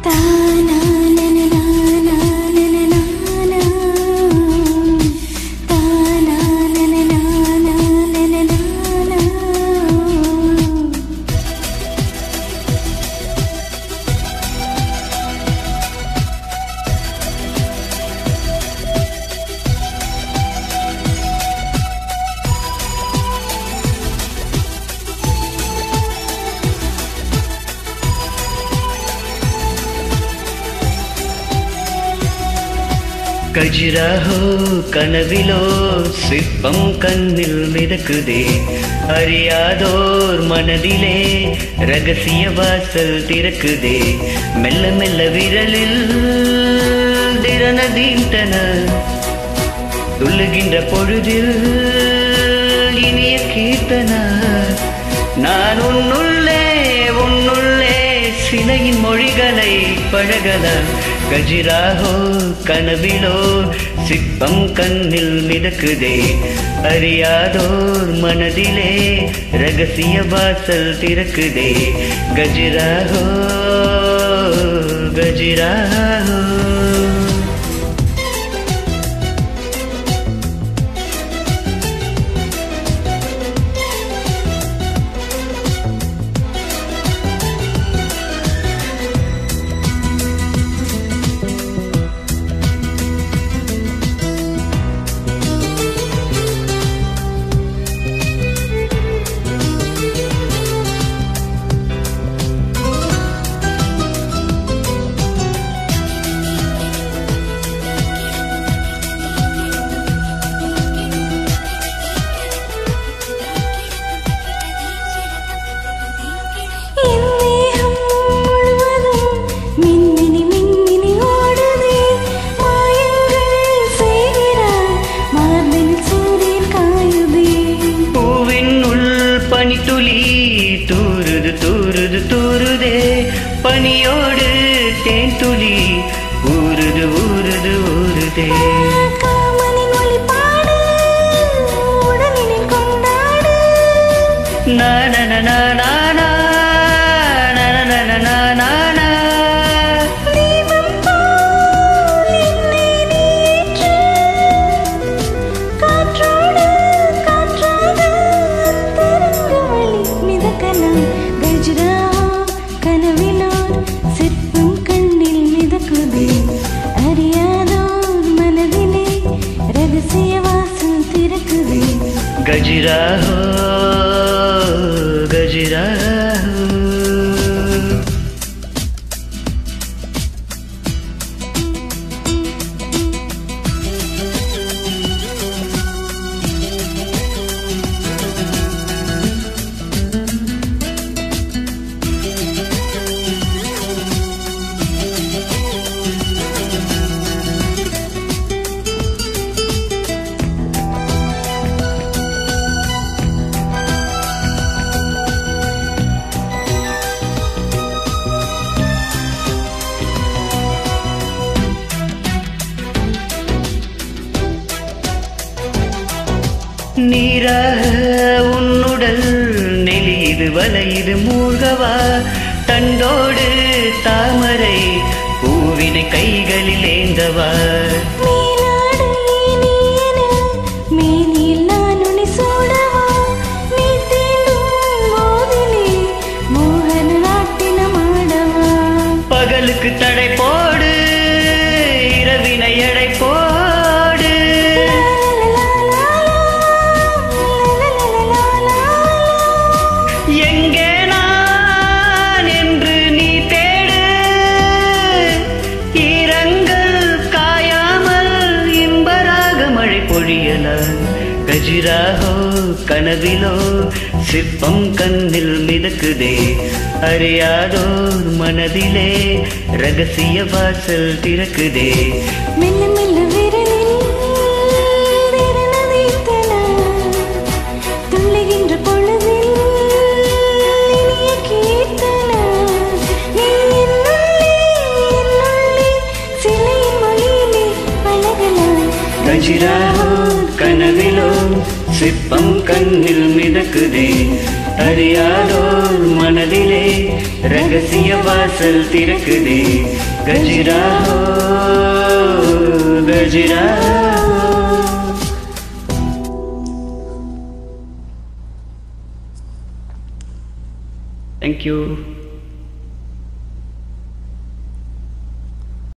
கஜிராஹோ கனவிலோ சிற்பம் கண்ணில் மிதக்குதே அறியாதோர் மனதிலே ரகசிய வாசல் திறக்குதே மெல்ல மெல்ல விரலில் திறனதீண்டன துள்ளுகின்ற பொழுதில் இனிய கீர்த்தன நான் உன்னுள்ளே சிலையின் மொழிகளை பழகலாம் கஜிராஹோ கனவிலோ சிற்பம் கண்ணில் மிதக்குதே அறியாதோர் மனதிலே ரகசிய வாசல் திறக்குதே கஜிராஹோ கஜிராஹோ தூருதே பனியோடு தேன் துளி ஊருது ஊருது ஊருதே கஜிராஹோ கஜிராஹோ நீராக உன்னுடல் நெளிது வளைது மூழ்கவா தண்டோடு தாமரை பூவினை கைகளில் ஏந்தவா பகலுக்கு தடை போடு இரவினை எடை போடு எங்கே நான் என்று நீ தேடு ஈரங்கள் காயாமல் இன்பராக மழை பொழியலாம் கஜிராஹோ கனவிலோ சிற்பம் கண்ணில் மிதக்குதே அறியாதோர் மனதிலே ரகசிய வாசல் திறக்குதே மெல்ல மெல்ல விரலில் துள்ளுகின்ற பொழுதில் இனிய கீர்த்தன நீ என்னுள்ளே சிலையின் மொழியிலே பழகலாம் கஜிராஹோ கனவிலோ சிற்பம் கண்ணில் மிதக்குதே அறியாதோர் மனதிலே ரகசிய வாசல் திறக்குதே கஜிரா ஹோ கஜிரா. Thank you.